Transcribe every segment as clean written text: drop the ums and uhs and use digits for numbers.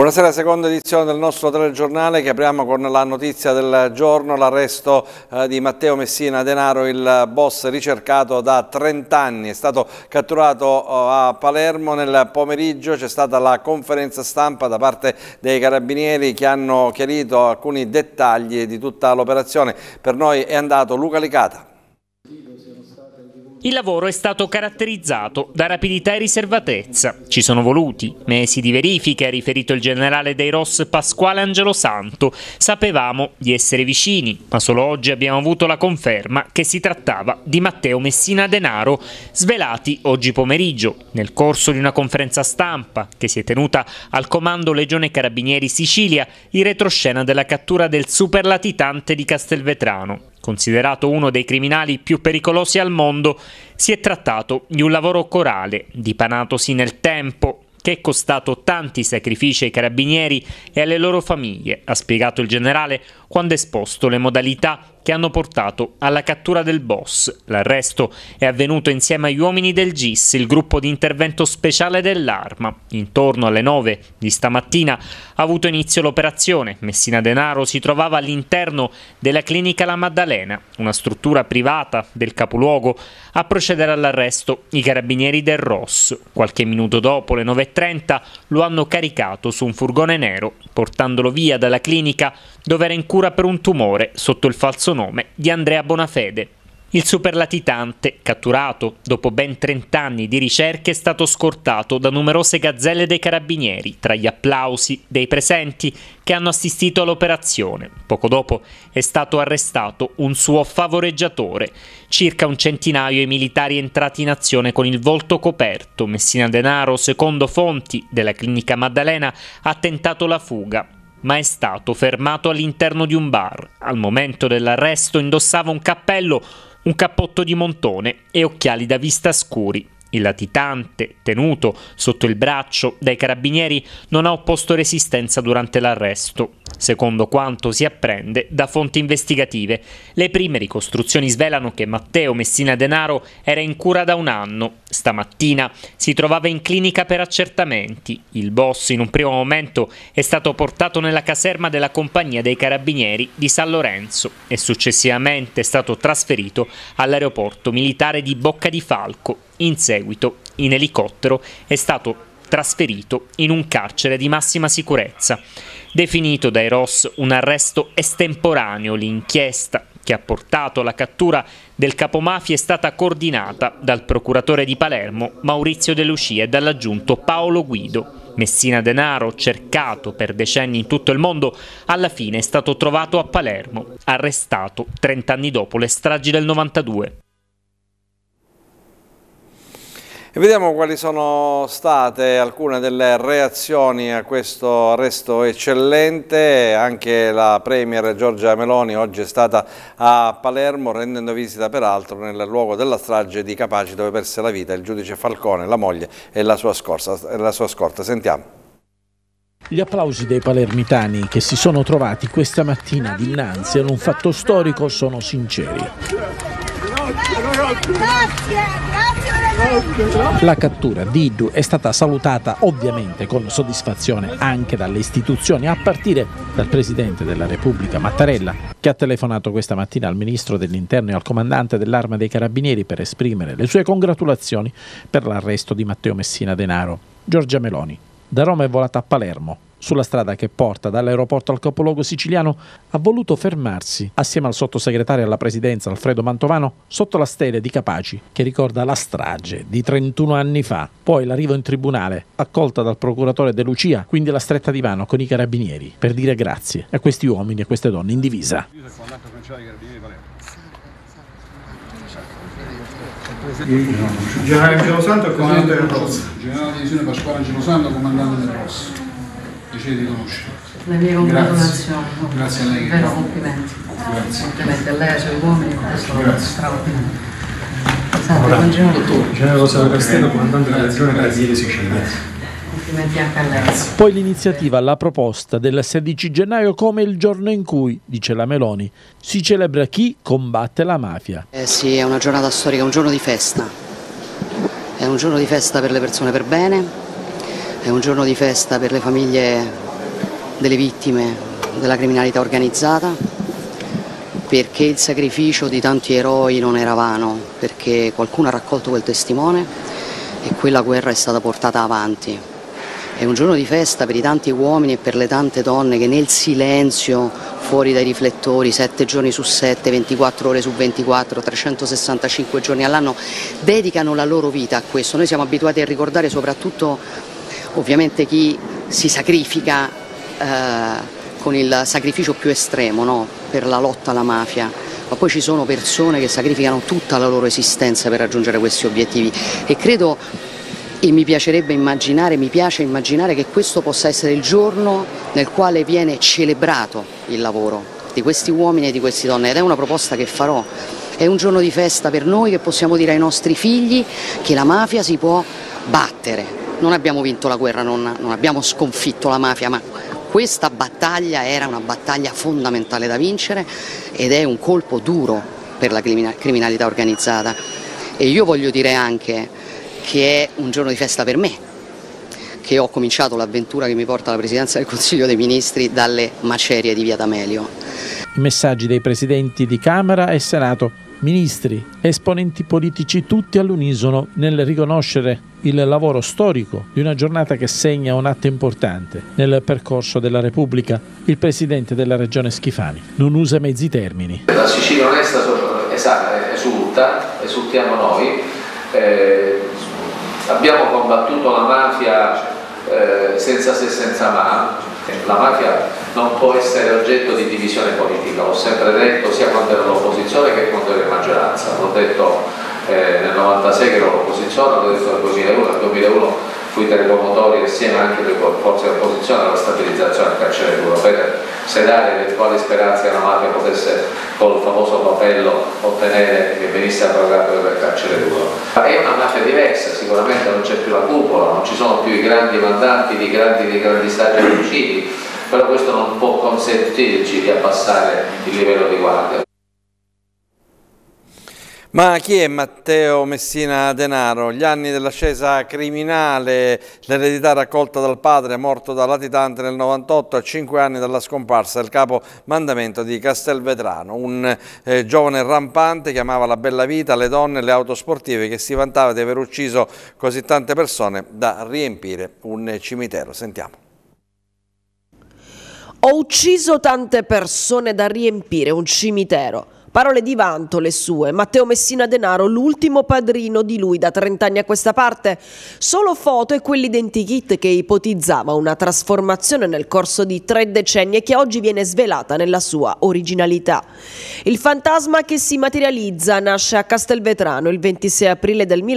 Buonasera, seconda edizione del nostro telegiornale che apriamo con la notizia del giorno, l'arresto di Matteo Messina Denaro, il boss ricercato da 30 anni. È stato catturato a Palermo nel pomeriggio, c'è stata la conferenza stampa da parte dei carabinieri che hanno chiarito alcuni dettagli di tutta l'operazione. Per noi è andato Luca Licata. Il lavoro è stato caratterizzato da rapidità e riservatezza. Ci sono voluti mesi di verifiche, ha riferito il generale dei ROS Pasquale Angelosanto. Sapevamo di essere vicini, ma solo oggi abbiamo avuto la conferma che si trattava di Matteo Messina Denaro, svelati oggi pomeriggio nel corso di una conferenza stampa che si è tenuta al comando Legione Carabinieri Sicilia, in retroscena della cattura del superlatitante di Castelvetrano. Considerato uno dei criminali più pericolosi al mondo, si è trattato di un lavoro corale, dipanatosi nel tempo, che è costato tanti sacrifici ai carabinieri e alle loro famiglie, ha spiegato il generale quando ha esposto le modalità che hanno portato alla cattura del boss. L'arresto è avvenuto insieme agli uomini del GIS, il gruppo di intervento speciale dell'Arma. Intorno alle 9 di stamattina ha avuto inizio l'operazione. Messina Denaro si trovava all'interno della clinica La Maddalena, una struttura privata del capoluogo. A procedere all'arresto i carabinieri del ROS. Qualche minuto dopo, le 9:30, lo hanno caricato su un furgone nero, portandolo via dalla clinica dove era in cura per un tumore sotto il falso nome di Andrea Bonafede. Il superlatitante, catturato dopo ben 30 anni di ricerche, è stato scortato da numerose gazzelle dei carabinieri, tra gli applausi dei presenti che hanno assistito all'operazione. Poco dopo è stato arrestato un suo favoreggiatore. Circa un centinaio i militari entrati in azione con il volto coperto. Messina Denaro, secondo fonti della clinica Maddalena, ha tentato la fuga, ma è stato fermato all'interno di un bar. Al momento dell'arresto indossava un cappello, un cappotto di montone e occhiali da vista scuri. Il latitante, tenuto sotto il braccio dai carabinieri, non ha opposto resistenza durante l'arresto. Secondo quanto si apprende da fonti investigative, le prime ricostruzioni svelano che Matteo Messina Denaro era in cura da un anno. Stamattina si trovava in clinica per accertamenti. Il boss in un primo momento è stato portato nella caserma della compagnia dei carabinieri di San Lorenzo e successivamente è stato trasferito all'aeroporto militare di Bocca di Falco. In seguito, in elicottero, è stato trasferito in un carcere di massima sicurezza. Definito dai ROS un arresto estemporaneo, l'inchiesta che ha portato alla cattura del capomafia è stata coordinata dal procuratore di Palermo Maurizio De Lucia e dall'aggiunto Paolo Guido. Messina Denaro, cercato per decenni in tutto il mondo, alla fine è stato trovato a Palermo, arrestato 30 anni dopo le stragi del 92. E vediamo quali sono state alcune delle reazioni a questo arresto eccellente. Anche la Premier Giorgia Meloni oggi è stata a Palermo, rendendo visita peraltro nel luogo della strage di Capaci, dove perse la vita il giudice Falcone, la moglie e la sua scorta. Sentiamo. Gli applausi dei palermitani che si sono trovati questa mattina dinanzi ad un fatto storico sono sinceri. La cattura di Iddu è stata salutata ovviamente con soddisfazione anche dalle istituzioni, a partire dal Presidente della Repubblica Mattarella, che ha telefonato questa mattina al Ministro dell'Interno e al Comandante dell'Arma dei Carabinieri per esprimere le sue congratulazioni per l'arresto di Matteo Messina Denaro. Giorgia Meloni da Roma è volata a Palermo. Sulla strada che porta dall'aeroporto al capoluogo siciliano ha voluto fermarsi assieme al sottosegretario alla presidenza Alfredo Mantovano sotto la stele di Capaci che ricorda la strage di 31 anni fa. Poi l'arrivo in tribunale, accolta dal procuratore De Lucia, quindi la stretta di mano con i carabinieri per dire grazie a questi uomini e a queste donne in divisa. Generale Angelosanto e comandante del ROS. Generale di divisione Pasquale Angelosanto, comandante del ROS. Piacere di conoscere. Le mie congratulazioni. Grazie a lei. Vero, complimenti. Grazie. Complimenti a lei e ai suoi uomini, questo è straordinario. Dottore, Generale Rosario Castello, comandante della Legione Carabinieri Sicilia. Complimenti anche a lei. Poi l'iniziativa alla proposta del 16 gennaio come il giorno in cui, dice la Meloni, si celebra chi combatte la mafia. Sì, è una giornata storica, un giorno di festa. È un giorno di festa per le persone per bene, è un giorno di festa per le famiglie delle vittime della criminalità organizzata, perché il sacrificio di tanti eroi non era vano, perché qualcuno ha raccolto quel testimone e quella guerra è stata portata avanti. È un giorno di festa per i tanti uomini e per le tante donne che nel silenzio, fuori dai riflettori, 7 giorni su 7, 24 ore su 24, 365 giorni all'anno, dedicano la loro vita a questo. Noi siamo abituati a ricordare soprattutto ovviamente chi si sacrifica con il sacrificio più estremo, no? Per la lotta alla mafia, ma poi ci sono persone che sacrificano tutta la loro esistenza per raggiungere questi obiettivi e credo e mi piace immaginare che questo possa essere il giorno nel quale viene celebrato il lavoro di questi uomini e di queste donne, ed è una proposta che farò. È un giorno di festa per noi che possiamo dire ai nostri figli che la mafia si può battere. Non abbiamo vinto la guerra, non abbiamo sconfitto la mafia, ma questa battaglia era una battaglia fondamentale da vincere ed è un colpo duro per la criminalità organizzata. E io voglio dire anche che è un giorno di festa per me, che ho cominciato l'avventura che mi porta alla Presidenza del Consiglio dei Ministri dalle macerie di Via D'Amelio. I messaggi dei presidenti di Camera e Senato, ministri, esponenti politici tutti all'unisono nel riconoscere il lavoro storico di una giornata che segna un atto importante nel percorso della Repubblica. Il presidente della Regione Schifani non usa mezzi termini. La Sicilia onesta esultiamo noi. Abbiamo combattuto la mafia senza se senza ma. La mafia non può essere oggetto di divisione politica, l'ho sempre detto sia quando ero all'opposizione che quando ero in maggioranza. L'ho detto nel 96 che ero all'opposizione, l'ho detto nel 2001 fui tra i promotori insieme anche alle forze di opposizione alla stabilizzazione del carcere duro per sedare eventuali speranze che la mafia potesse col famoso papello ottenere che venisse abrogato il carcere duro. È una mafia diversa, sicuramente non c'è più la cupola, non ci sono più i grandi mandanti di grandi stati omicidi, però questo non può consentirci di abbassare il livello di guardia. Ma chi è Matteo Messina Denaro? Gli anni dell'ascesa criminale, l'eredità raccolta dal padre morto da latitante nel 98 a 5 anni dalla scomparsa del capo mandamento di Castelvetrano, un giovane rampante che amava la bella vita, le donne e le auto sportive, che si vantava di aver ucciso così tante persone da riempire un cimitero. Sentiamo. Ho ucciso tante persone da riempire un cimitero. Parole di vanto le sue. Matteo Messina Denaro, l'ultimo padrino di lui da 30 anni a questa parte. Solo foto e quell'identikit che ipotizzava una trasformazione nel corso di 3 decenni e che oggi viene svelata nella sua originalità. Il fantasma che si materializza nasce a Castelvetrano il 26 aprile del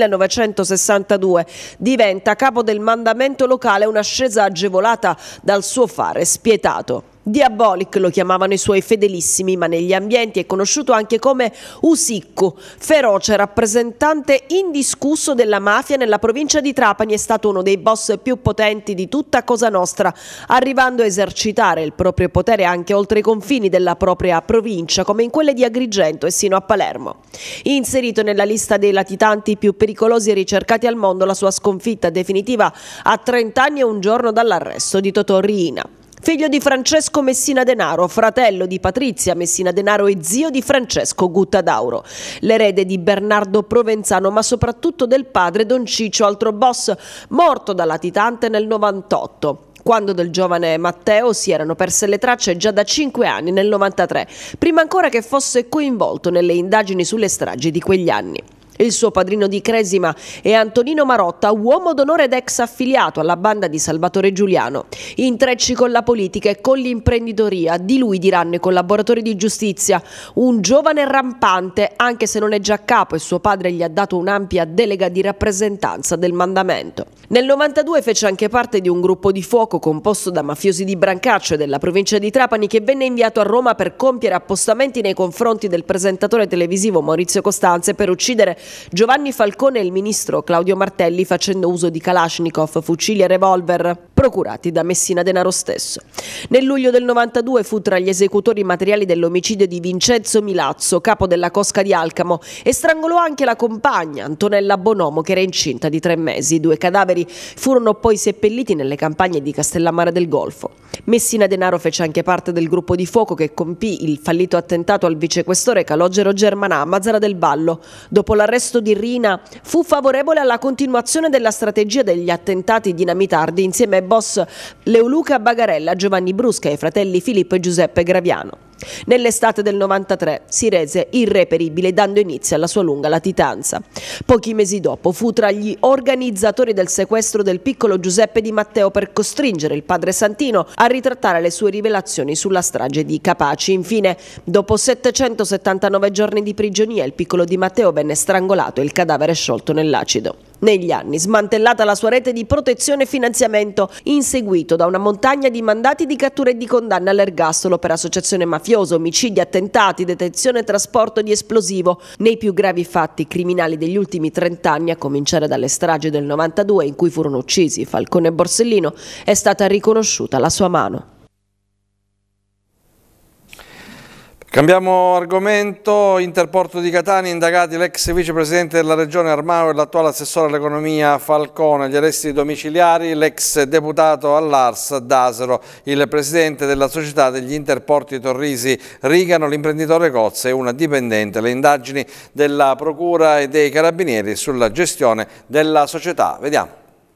1962. Diventa capo del mandamento locale, un'ascesa agevolata dal suo fare spietato. Diabolic lo chiamavano i suoi fedelissimi, ma negli ambienti è conosciuto anche come Usiccu, feroce rappresentante indiscusso della mafia nella provincia di Trapani. È stato uno dei boss più potenti di tutta Cosa Nostra, arrivando a esercitare il proprio potere anche oltre i confini della propria provincia, come in quelle di Agrigento e sino a Palermo. Inserito nella lista dei latitanti più pericolosi e ricercati al mondo, la sua sconfitta definitiva a 30 anni e un giorno dall'arresto di Totò Riina. Figlio di Francesco Messina Denaro, fratello di Patrizia Messina Denaro e zio di Francesco Guttadauro, l'erede di Bernardo Provenzano, ma soprattutto del padre Don Ciccio, altro boss morto da latitante nel 98. Quando del giovane Matteo si erano perse le tracce già da 5 anni, nel 93, prima ancora che fosse coinvolto nelle indagini sulle stragi di quegli anni. Il suo padrino di cresima è Antonino Marotta, uomo d'onore ed ex affiliato alla banda di Salvatore Giuliano. Intrecci con la politica e con l'imprenditoria, di lui diranno i collaboratori di giustizia. Un giovane rampante, anche se non è già capo e suo padre gli ha dato un'ampia delega di rappresentanza del mandamento. Nel 92 fece anche parte di un gruppo di fuoco composto da mafiosi di Brancaccio e della provincia di Trapani, che venne inviato a Roma per compiere appostamenti nei confronti del presentatore televisivo Maurizio Costanze per uccidere Giovanni Falcone e il ministro Claudio Martelli, facendo uso di Kalashnikov, fucili e revolver procurati da Messina Denaro stesso. Nel luglio del 92 fu tra gli esecutori materiali dell'omicidio di Vincenzo Milazzo, capo della cosca di Alcamo, e strangolò anche la compagna Antonella Bonomo, che era incinta di 3 mesi. 2 cadaveri furono poi seppelliti nelle campagne di Castellammare del Golfo. Messina Denaro fece anche parte del gruppo di fuoco che compì il fallito attentato al vicequestore Calogero Germanà a Mazara del Vallo. Dopo l'arresto di Rina, fu favorevole alla continuazione della strategia degli attentati dinamitardi insieme ai boss Leoluca Bagarella, Giovanni Brusca e ai fratelli Filippo e Giuseppe Graviano. Nell'estate del 93 si rese irreperibile dando inizio alla sua lunga latitanza. Pochi mesi dopo fu tra gli organizzatori del sequestro del piccolo Giuseppe Di Matteo per costringere il padre Santino a ritrattare le sue rivelazioni sulla strage di Capaci. Infine, dopo 779 giorni di prigionia, il piccolo Di Matteo venne strangolato e il cadavere sciolto nell'acido. Negli anni, smantellata la sua rete di protezione e finanziamento, inseguito da una montagna di mandati di cattura e di condanne all'ergastolo per associazione mafiosa, omicidi, attentati, detenzione e trasporto di esplosivo, nei più gravi fatti criminali degli ultimi 30 anni, a cominciare dalle stragi del 92 in cui furono uccisi Falcone e Borsellino, è stata riconosciuta la sua mano. Cambiamo argomento. Interporto di Catania, indagati l'ex vicepresidente della regione Armao e l'attuale assessore all'economia Falcone. Gli arresti domiciliari, l'ex deputato all'Ars Dasero, il presidente della società degli interporti Torrisi Rigano, l'imprenditore Cozza e una dipendente. Le indagini della procura e dei carabinieri sulla gestione della società. Vediamo.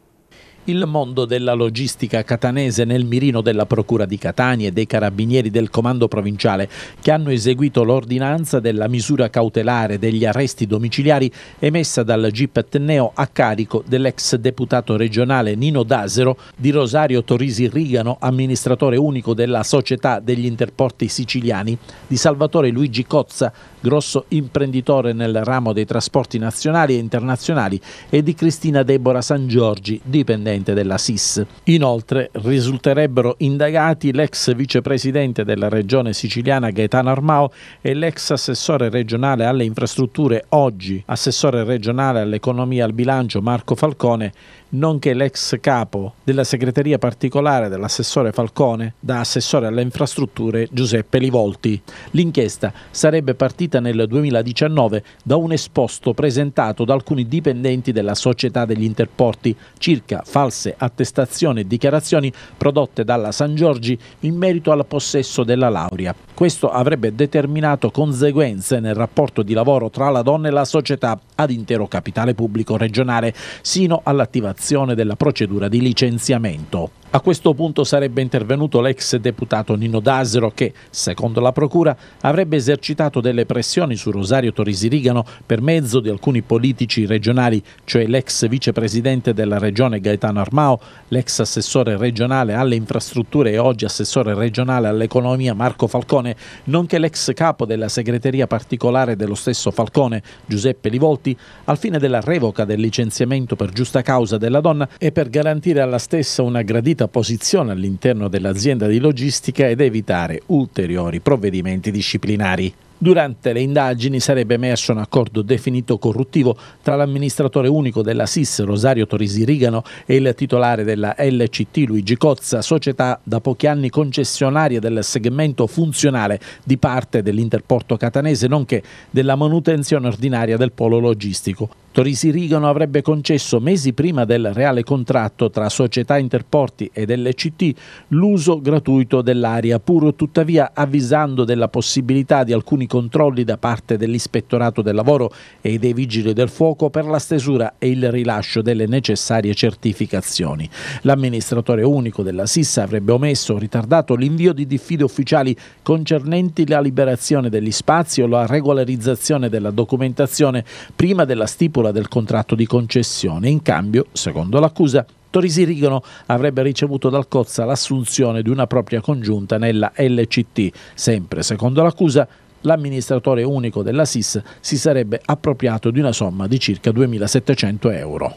Il mondo della logistica catanese nel mirino della Procura di Catania e dei carabinieri del comando provinciale, che hanno eseguito l'ordinanza della misura cautelare degli arresti domiciliari emessa dal GIP Ateneo a carico dell'ex deputato regionale Nino Dasero, di Rosario Torrisi Rigano, amministratore unico della società degli interporti siciliani, di Salvatore Luigi Cozza, grosso imprenditore nel ramo dei trasporti nazionali e internazionali, e di Cristina Deborah San Giorgi, dipendente della SIS. Inoltre risulterebbero indagati l'ex vicepresidente della regione siciliana Gaetano Armao e l'ex assessore regionale alle infrastrutture, oggi assessore regionale all'economia e al bilancio Marco Falcone, nonché l'ex capo della segreteria particolare dell'assessore Falcone, da assessore alle infrastrutture Giuseppe Livolti. L'inchiesta sarebbe partita nel 2019 da un esposto presentato da alcuni dipendenti della società degli interporti circa false attestazioni e dichiarazioni prodotte dalla San Giorgi in merito al possesso della laurea. Questo avrebbe determinato conseguenze nel rapporto di lavoro tra la donna e la società ad intero capitale pubblico regionale, sino all'attivazione della procedura di licenziamento. A questo punto sarebbe intervenuto l'ex deputato Nino Dasero che, secondo la procura, avrebbe esercitato delle pressioni su Rosario Torrisi Rigano per mezzo di alcuni politici regionali, cioè l'ex vicepresidente della regione Gaetano Armao, l'ex assessore regionale alle infrastrutture e oggi assessore regionale all'economia Marco Falcone, nonché l'ex capo della segreteria particolare dello stesso Falcone, Giuseppe Livolti, al fine della revoca del licenziamento per giusta causa della donna e per garantire alla stessa una gradita posizione all'interno dell'azienda di logistica ed evitare ulteriori provvedimenti disciplinari. Durante le indagini sarebbe emerso un accordo definito corruttivo tra l'amministratore unico della SIS Rosario Torrisi Rigano e il titolare della LCT Luigi Cozza, società da pochi anni concessionaria del segmento funzionale di parte dell'Interporto catanese, nonché della manutenzione ordinaria del polo logistico. Torrisi Rigano avrebbe concesso mesi prima del reale contratto tra società Interporti ed LCT l'uso gratuito dell'area, pur tuttavia avvisando della possibilità di alcuni controlli da parte dell'Ispettorato del Lavoro e dei Vigili del Fuoco per la stesura e il rilascio delle necessarie certificazioni. L'amministratore unico della SIS avrebbe omesso o ritardato l'invio di diffide ufficiali concernenti la liberazione degli spazi o la regolarizzazione della documentazione prima della stipula del contratto di concessione. In cambio, secondo l'accusa, Torrisi Rigano avrebbe ricevuto dal Cozza l'assunzione di una propria congiunta nella LCT. Sempre secondo l'accusa, l'amministratore unico della SIS si sarebbe appropriato di una somma di circa 2.700 euro.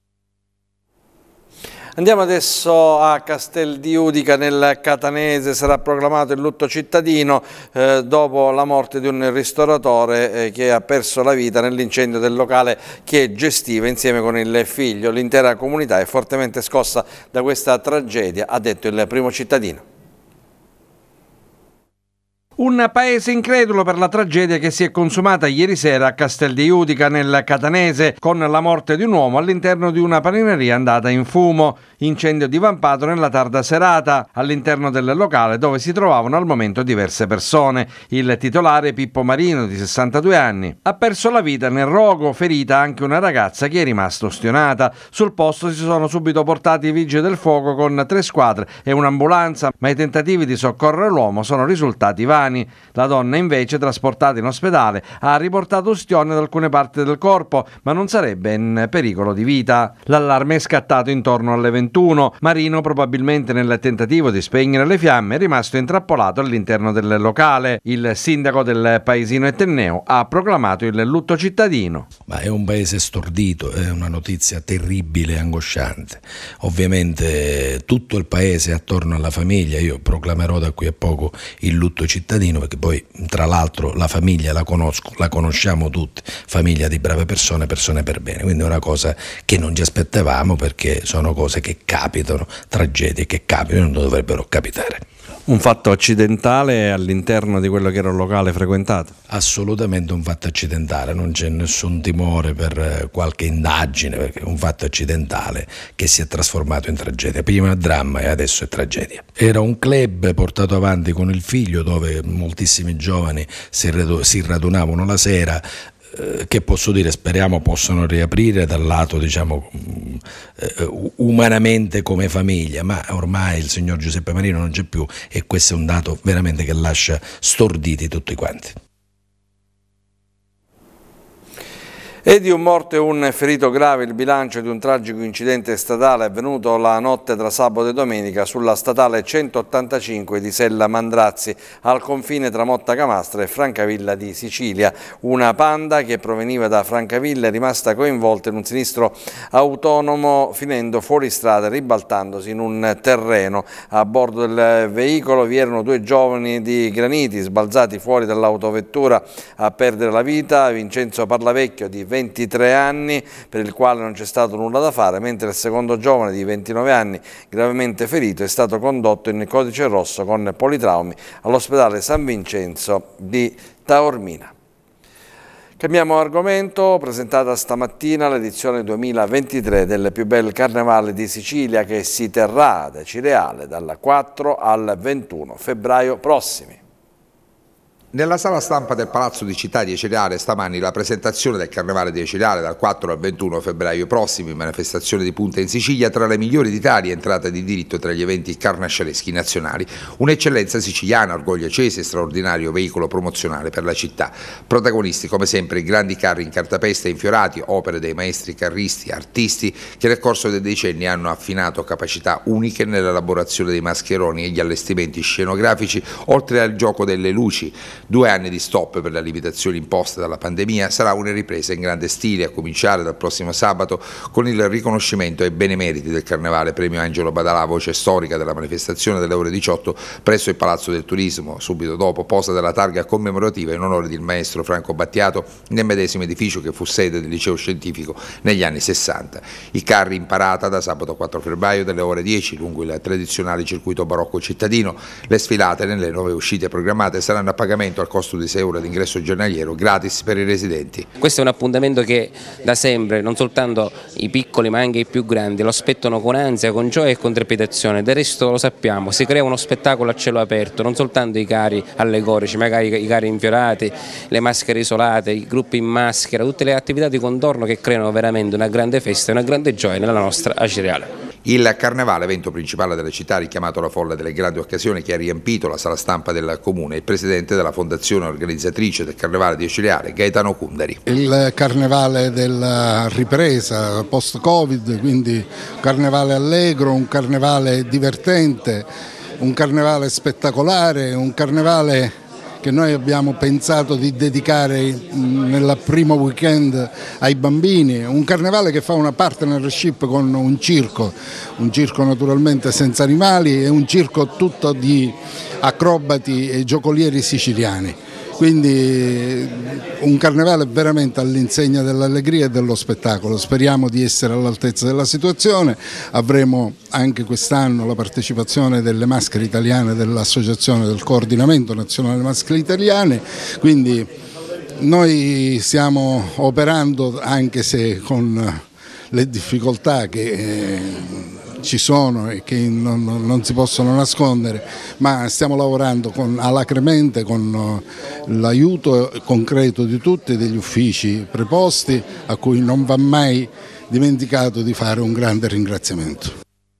Andiamo adesso a Castel di Udica, nel Catanese. Sarà proclamato il lutto cittadino dopo la morte di un ristoratore che ha perso la vita nell'incendio del locale che gestiva insieme con il figlio. L'intera comunità è fortemente scossa da questa tragedia, ha detto il primo cittadino. Un paese incredulo per la tragedia che si è consumata ieri sera a Castel di Judica nel Catanese con la morte di un uomo all'interno di una panineria andata in fumo. Incendio divampato nella tarda serata all'interno del locale dove si trovavano al momento diverse persone. Il titolare Pippo Marino, di 62 anni, ha perso la vita nel rogo, ferita anche una ragazza che è rimasta ustionata. Sul posto si sono subito portati i vigili del fuoco con 3 squadre e un'ambulanza, ma i tentativi di soccorrere l'uomo sono risultati vani. La donna invece, trasportata in ospedale, ha riportato ustioni ad alcune parti del corpo, ma non sarebbe in pericolo di vita. L'allarme è scattato intorno alle 21. Marino, probabilmente nel tentativo di spegnere le fiamme, è rimasto intrappolato all'interno del locale. Il sindaco del paesino etneo ha proclamato il lutto cittadino. Ma è un paese stordito, è una notizia terribile e angosciante. Ovviamente tutto il paese attorno alla famiglia, io proclamerò da qui a poco il lutto cittadino, perché poi tra l'altro la famiglia la conosciamo tutti, famiglia di brave persone, persone per bene, quindi è una cosa che non ci aspettavamo, perché sono cose che capitano, tragedie che capitano e non dovrebbero capitare. Un fatto accidentale all'interno di quello che era un locale frequentato? Assolutamente un fatto accidentale, non c'è nessun timore per qualche indagine, perché è un fatto accidentale che si è trasformato in tragedia, prima dramma e adesso è tragedia. Era un club portato avanti con il figlio dove moltissimi giovani si radunavano la sera, che posso dire, speriamo possano riaprire dal lato, diciamo, umanamente come famiglia, ma ormai il signor Giuseppe Marino non c'è più e questo è un dato veramente che lascia storditi tutti quanti. E di un morto e un ferito grave il bilancio di un tragico incidente stradale avvenuto la notte tra sabato e domenica sulla statale 185 di Sella Mandrazzi, al confine tra Motta Camastra e Francavilla di Sicilia. Una Panda che proveniva da Francavilla è rimasta coinvolta in un sinistro autonomo finendo fuori strada e ribaltandosi in un terreno. A bordo del veicolo vi erano 2 giovani di Graniti sbalzati fuori dall'autovettura a perdere la vita: Vincenzo Parlavecchio di 23 anni, per il quale non c'è stato nulla da fare, mentre il secondo giovane di 29 anni, gravemente ferito, è stato condotto in codice rosso con politraumi all'ospedale San Vincenzo di Taormina. Cambiamo argomento, presentata stamattina l'edizione 2023 del più bel carnevale di Sicilia, che si terrà ad Acireale dal 4 al 21 febbraio prossimi. Nella sala stampa del Palazzo di Città di Acireale stamani la presentazione del Carnevale di Acireale dal 4 al 21 febbraio prossimi, manifestazione di punta in Sicilia tra le migliori d'Italia, entrata di diritto tra gli eventi carnascialeschi nazionali, un'eccellenza siciliana, orgoglio acese e straordinario veicolo promozionale per la città. Protagonisti come sempre i grandi carri in cartapesta infiorati, opere dei maestri carristi, artisti che nel corso dei decenni hanno affinato capacità uniche nell'elaborazione dei mascheroni e gli allestimenti scenografici, oltre al gioco delle luci. 2 anni di stop per le limitazioni imposte dalla pandemia, sarà una ripresa in grande stile, a cominciare dal prossimo sabato con il riconoscimento ai benemeriti del Carnevale, premio Angelo Badalà, voce storica della manifestazione delle ore 18 presso il Palazzo del Turismo. Subito dopo posa della targa commemorativa in onore del maestro Franco Battiato nel medesimo edificio che fu sede del liceo scientifico negli anni 60. I carri in parata da sabato 4 febbraio dalle ore 10 lungo il tradizionale circuito barocco cittadino. Le sfilate nelle 9 uscite programmate saranno a pagamento al costo di 6 euro di ingresso giornaliero gratis per i residenti. Questo è un appuntamento che da sempre non soltanto i piccoli ma anche i più grandi lo aspettano con ansia, con gioia e con trepidazione. Del resto lo sappiamo, si crea uno spettacolo a cielo aperto, non soltanto i carri allegorici, magari i carri infiorati, le maschere isolate, i gruppi in maschera, tutte le attività di contorno che creano veramente una grande festa e una grande gioia nella nostra Acireale. Il Carnevale, evento principale della città, ha richiamato la folla delle grandi occasioni che ha riempito la sala stampa del Comune. Il presidente della fondazione organizzatrice del Carnevale di Acireale, Gaetano Cundari. Il Carnevale della ripresa post-Covid, quindi un Carnevale allegro, un Carnevale divertente, un Carnevale spettacolare, un Carnevale che noi abbiamo pensato di dedicare nel primo weekend ai bambini, un carnevale che fa una partnership con un circo naturalmente senza animali e un circo tutto di acrobati e giocolieri siciliani. quindi un carnevale veramente all'insegna dell'allegria e dello spettacolo. Speriamo di essere all'altezza della situazione. Avremo anche quest'anno la partecipazione delle maschere italiane dell'Associazione del Coordinamento Nazionale Maschere Italiane, quindi noi stiamo operando, anche se con le difficoltà che ci sono e che non si possono nascondere, ma stiamo lavorando alacremente con l'aiuto concreto di tutti, degli uffici preposti, a cui non va mai dimenticato di fare un grande ringraziamento.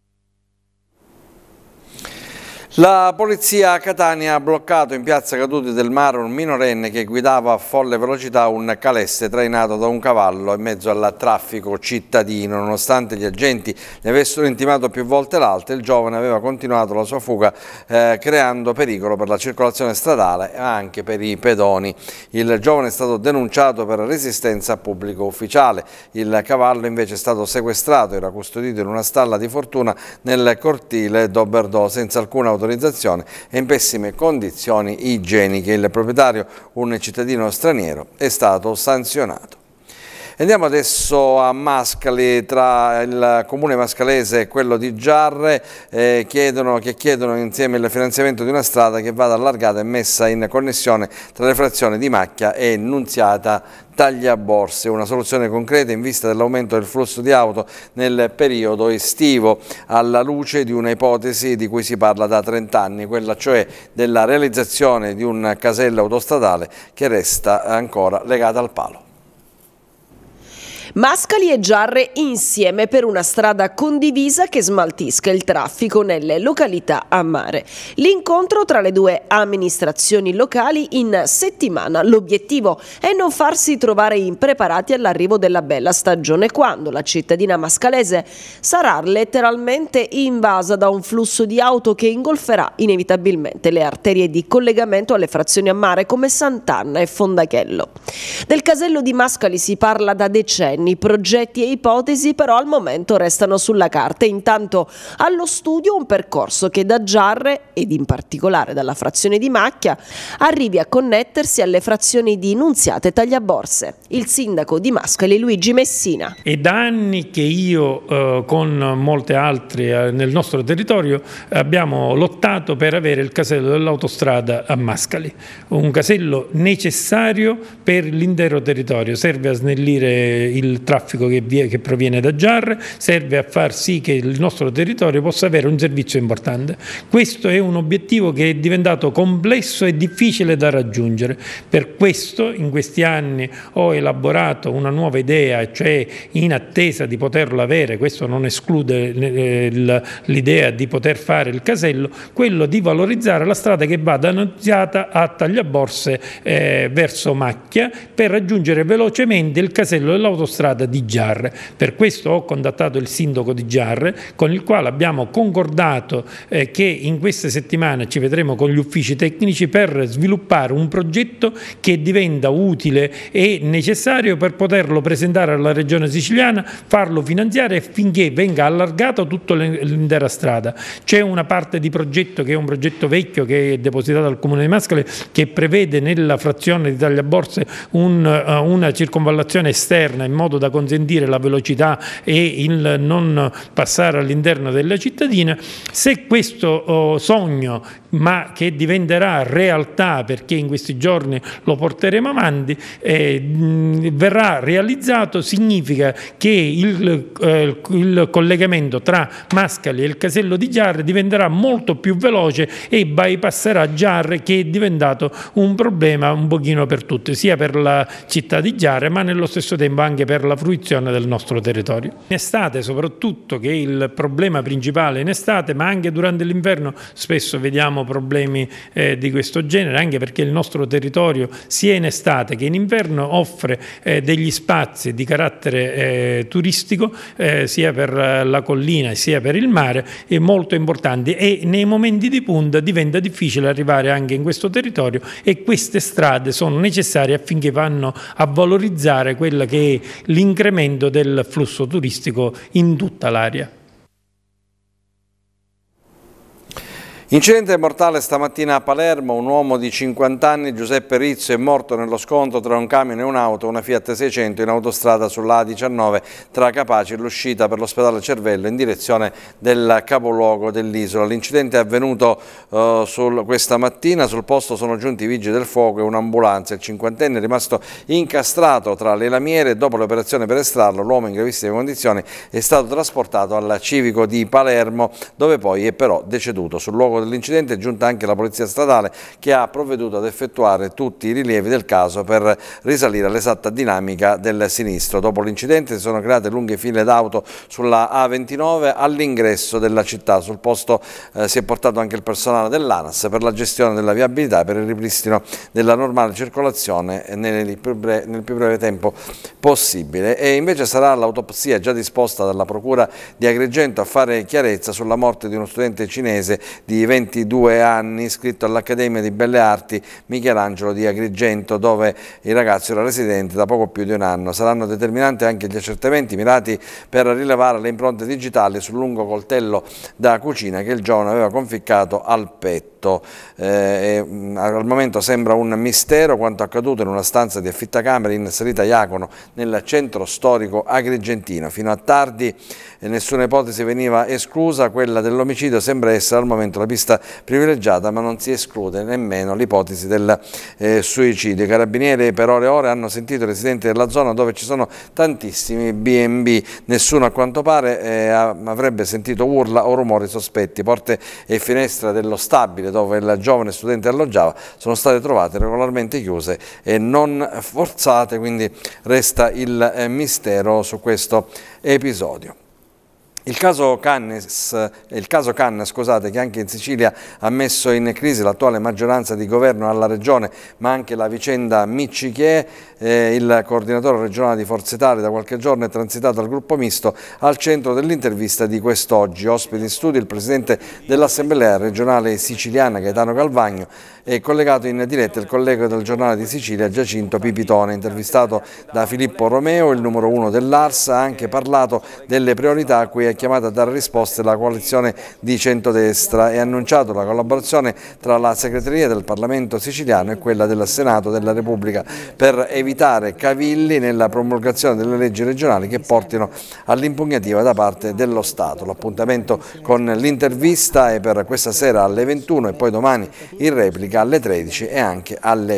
La polizia a Catania ha bloccato in piazza Caduti del Mare un minorenne che guidava a folle velocità un calesse trainato da un cavallo in mezzo al traffico cittadino. Nonostante gli agenti ne avessero intimato più volte l'altro, il giovane aveva continuato la sua fuga creando pericolo per la circolazione stradale ma anche per i pedoni. Il giovane è stato denunciato per resistenza a pubblico ufficiale. Il cavallo invece è stato sequestrato, era custodito in una stalla di fortuna nel cortile d'Oberdo senza alcuna autorizzazione e in pessime condizioni igieniche. Il proprietario, un cittadino straniero, è stato sanzionato. Andiamo adesso a Mascali. Tra il comune mascalese e quello di Giarre che chiedono insieme il finanziamento di una strada che vada allargata e messa in connessione tra le frazioni di Macchia e Nunziata Tagliaborse, una soluzione concreta in vista dell'aumento del flusso di auto nel periodo estivo, alla luce di una ipotesi di cui si parla da 30 anni, quella cioè della realizzazione di un casello autostradale che resta ancora legata al palo. Mascali e Giarre insieme per una strada condivisa che smaltisca il traffico nelle località a mare. L'incontro tra le due amministrazioni locali in settimana. L'obiettivo è non farsi trovare impreparati all'arrivo della bella stagione, quando la cittadina mascalese sarà letteralmente invasa da un flusso di auto che ingolferà inevitabilmente le arterie di collegamento alle frazioni a mare come Sant'Anna e Fondachello. Del casello di Mascali si parla da decenni. Progetti e ipotesi però al momento restano sulla carta. Intanto allo studio un percorso che da Giarre ed in particolare dalla frazione di Macchia arrivi a connettersi alle frazioni di Nunziata e Tagliaborse. Il sindaco di Mascali Luigi Messina. È da anni che io con molte altre nel nostro territorio abbiamo lottato per avere il casello dell'autostrada a Mascali, un casello necessario per l'intero territorio. Serve a snellire il traffico che proviene da Giarre, serve a far sì che il nostro territorio possa avere un servizio importante. Questo è un obiettivo che è diventato complesso e difficile da raggiungere. Per questo in questi anni ho elaborato una nuova idea, cioè in attesa di poterlo avere, questo non esclude l'idea di poter fare il casello, quello di valorizzare la strada che va da Nunziata a Tagliaborse verso Macchia per raggiungere velocemente il casello dell'autostrada di Giarre. Per questo ho contattato il sindaco di Giarre, con il quale abbiamo concordato che in queste settimane ci vedremo con gli uffici tecnici per sviluppare un progetto che diventa utile e necessario per poterlo presentare alla regione siciliana, farlo finanziare affinché venga allargato tutta l'intera strada. C'è una parte di progetto che è un progetto vecchio che è depositato al comune di Mascali, che prevede nella frazione di Tagliaborse una circonvallazione esterna in modo da consentire la velocità e il non passare all'interno della cittadina. Se questo sogno, ma che diventerà realtà perché in questi giorni lo porteremo avanti, verrà realizzato, significa che il collegamento tra Mascali e il casello di Giarre diventerà molto più veloce e bypasserà Giarre, che è diventato un problema un pochino per tutti, sia per la città di Giarre ma nello stesso tempo anche per la fruizione del nostro territorio. In estate soprattutto, che è il problema principale in estate, ma anche durante l'inverno spesso vediamo problemi di questo genere, anche perché il nostro territorio sia in estate che in inverno offre degli spazi di carattere turistico sia per la collina sia per il mare molto importanti, e nei momenti di punta diventa difficile arrivare anche in questo territorio, e queste strade sono necessarie affinché vanno a valorizzare quella che è l'incremento del flusso turistico in tutta l'area. Incidente mortale stamattina a Palermo, un uomo di 50 anni, Giuseppe Rizzo, è morto nello scontro tra un camion e un'auto, una Fiat 600 in autostrada sulla A19 tra Capaci e l'uscita per l'ospedale Cervello in direzione del capoluogo dell'isola. L'incidente è avvenuto questa mattina, sul posto sono giunti i vigili del fuoco e un'ambulanza. Il cinquantenne è rimasto incastrato tra le lamiere e dopo l'operazione per estrarlo l'uomo in gravissime condizioni è stato trasportato al civico di Palermo dove poi è però deceduto. Sul luogo dell'incidente è giunta anche la polizia stradale che ha provveduto ad effettuare tutti i rilievi del caso per risalire all'esatta dinamica del sinistro. Dopo l'incidente si sono create lunghe file d'auto sulla A29 all'ingresso della città. Sul posto si è portato anche il personale dell'ANAS per la gestione della viabilità e per il ripristino della normale circolazione nel più breve tempo possibile. E invece sarà l'autopsia già disposta dalla Procura di Agrigento a fare chiarezza sulla morte di uno studente cinese di 22 anni iscritto all'Accademia di Belle Arti Michelangelo di Agrigento, dove il ragazzo era residente da poco più di un anno. Saranno determinanti anche gli accertamenti mirati per rilevare le impronte digitali sul lungo coltello da cucina che il giovane aveva conficcato al petto. Al momento sembra un mistero quanto accaduto in una stanza di affittacamere in salita Iacono nel centro storico agrigentino. Fino a tardi nessuna ipotesi veniva esclusa, quella dell'omicidio sembra essere al momento la pista privilegiata, ma non si esclude nemmeno l'ipotesi del suicidio. I carabinieri per ore e ore hanno sentito i residenti della zona dove ci sono tantissimi B&B, nessuno a quanto pare avrebbe sentito urla o rumori sospetti. Porte e finestre dello stabile dove il giovane studente alloggiava sono state trovate regolarmente chiuse e non forzate, quindi resta il mistero su questo episodio. Il caso Cannes, che anche in Sicilia ha messo in crisi l'attuale maggioranza di governo alla regione, ma anche la vicenda Miccichè, il coordinatore regionale di Forza Italia da qualche giorno è transitato al gruppo misto al centro dell'intervista di quest'oggi. Ospite in studio il presidente dell'Assemblea regionale siciliana Gaetano Galvagno e collegato in diretta il collega del Giornale di Sicilia Giacinto Pipitone. Intervistato da Filippo Romeo, il numero 1 dell'ARS, ha anche parlato delle priorità a cui è chiamata a dare risposte la coalizione di centrodestra e ha annunciato la collaborazione tra la segreteria del Parlamento siciliano e quella del Senato della Repubblica per evitare cavilli nella promulgazione delle leggi regionali che portino all'impugnativa da parte dello Stato. L'appuntamento con l'intervista è per questa sera alle 21 e poi domani in replica alle 13 e anche alle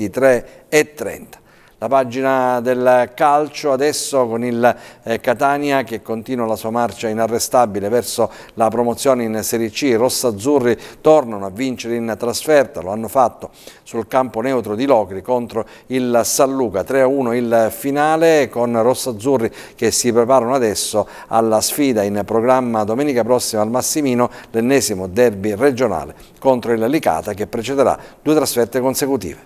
23:30. La pagina del calcio adesso con il Catania che continua la sua marcia inarrestabile verso la promozione in Serie C. I rossazzurri tornano a vincere in trasferta, lo hanno fatto sul campo neutro di Locri contro il San Luca, 3-1 il finale, con rossazzurri che si preparano adesso alla sfida in programma domenica prossima al Massimino, l'ennesimo derby regionale contro il Licata che precederà 2 trasferte consecutive.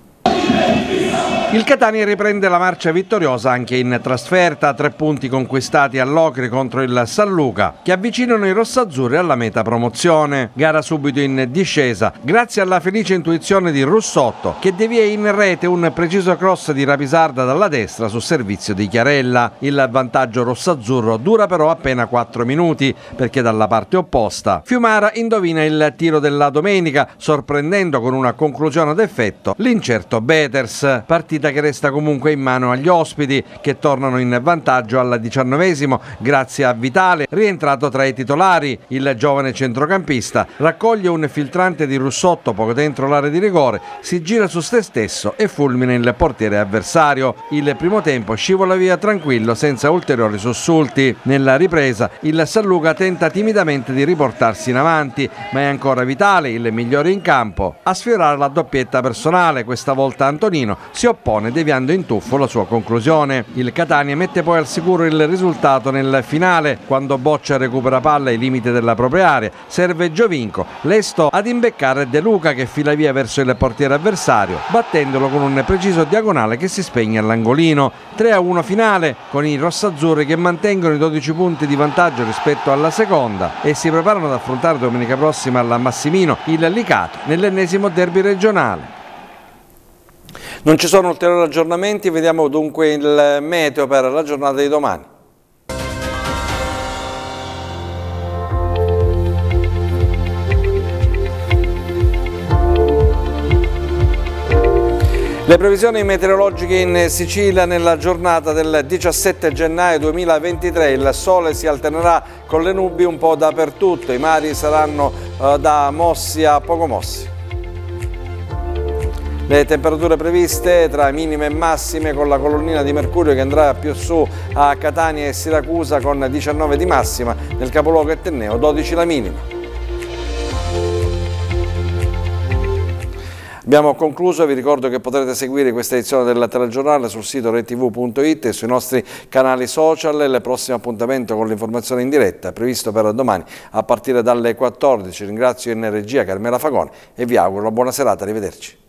Il Catania riprende la marcia vittoriosa anche in trasferta, 3 punti conquistati a Locri contro il San Luca, che avvicinano i rossazzurri alla meta promozione. Gara subito in discesa, grazie alla felice intuizione di Russotto, che devia in rete un preciso cross di Rapisarda dalla destra su servizio di Chiarella. Il vantaggio rossazzurro dura però appena 4 minuti, perché dalla parte opposta Fiumara indovina il tiro della domenica, sorprendendo con una conclusione ad effetto l'incerto Beters. Partita che resta comunque in mano agli ospiti, che tornano in vantaggio al 19esimo grazie a Vitale, rientrato tra i titolari. Il giovane centrocampista raccoglie un filtrante di Russotto poco dentro l'area di rigore, si gira su se stesso e fulmina il portiere avversario. Il primo tempo scivola via tranquillo senza ulteriori sussulti. Nella ripresa il San Luca tenta timidamente di riportarsi in avanti, ma è ancora Vitale, il migliore in campo, a sfiorare la doppietta personale. Questa volta Antonino si oppone deviando in tuffo la sua conclusione. Il Catania mette poi al sicuro il risultato nel finale quando Boccia recupera palla ai limiti della propria area, serve Giovinco, lesto ad imbeccare De Luca che fila via verso il portiere avversario, battendolo con un preciso diagonale che si spegne all'angolino. 3-1 finale con i rossazzurri che mantengono i 12 punti di vantaggio rispetto alla seconda e si preparano ad affrontare domenica prossima alla Massimino il Licata nell'ennesimo derby regionale. Non ci sono ulteriori aggiornamenti, vediamo dunque il meteo per la giornata di domani. Le previsioni meteorologiche in Sicilia nella giornata del 17 gennaio 2023, il sole si alternerà con le nubi un po' dappertutto, i mari saranno da mossi a poco mossi. Le temperature previste tra minime e massime, con la colonnina di mercurio che andrà più su a Catania e Siracusa con 19 di massima, nel capoluogo etneo 12 la minima. Abbiamo concluso, vi ricordo che potrete seguire questa edizione del telegiornale sul sito retv.it e sui nostri canali social. Il prossimo appuntamento con l'informazione in diretta è previsto per domani a partire dalle 14. Ringrazio in regia Carmela Fagone e vi auguro una buona serata, arrivederci.